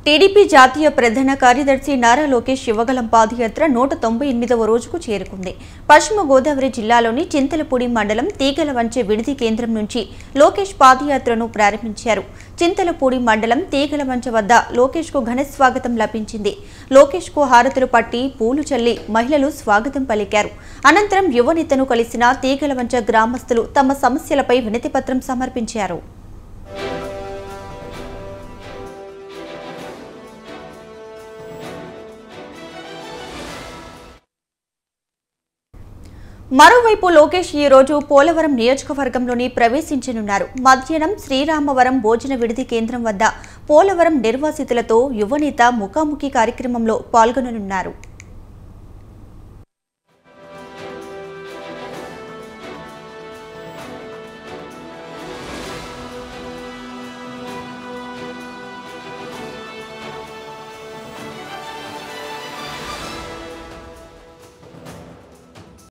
TDP జాతీయ ప్రధాన కార్యదర్శి నారా లోకేష్ యువగలం పాదయాత్ర 198వ రోజుకు చేరుకుంది. పశ్చిమ గోదావరి జిల్లాలోని చింతలపూడి మండలం తీగలవంచె విడిది కేంద్రం నుంచి లోకేష్ పాదయాత్రను ప్రారంభించారు. చింతలపూడి మండలం తీగలవంచె వద్ద లోకేష్ కు ఘన స్వాగతం లభించింది. లోకేష్ కు హారతులు పట్టి పూలు చల్లి మహిళలు స్వాగతం పలికారు. అనంతరం యువనేతను కలిసిన తీగలవంచె గ్రామస్తులు తమ సమస్యలపై వినతిపత్రం సమర్పించారు. మరోవైపు లోకేష్ ఈ రోజు పోలవరం నియోజకవర్గంలోని ప్రవేశించనున్నారు. మధ్యాహ్నం శ్రీరామవరం భోజన విడిది కేంద్రం వద్ద పోలవరం నిర్వాసితులతో యువనేత ముఖాముఖి కార్యక్రమంలో పాల్గొననున్నారు.